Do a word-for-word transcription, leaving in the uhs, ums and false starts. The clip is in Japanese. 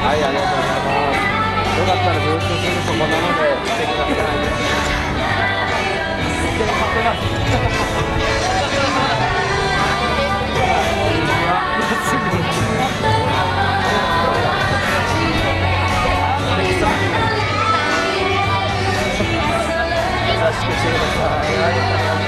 はい、ありがとうございます。よかったらずっとすぐそこなので来てください。一緒に買ってます。優しくしてください。はい、ありがとうございます。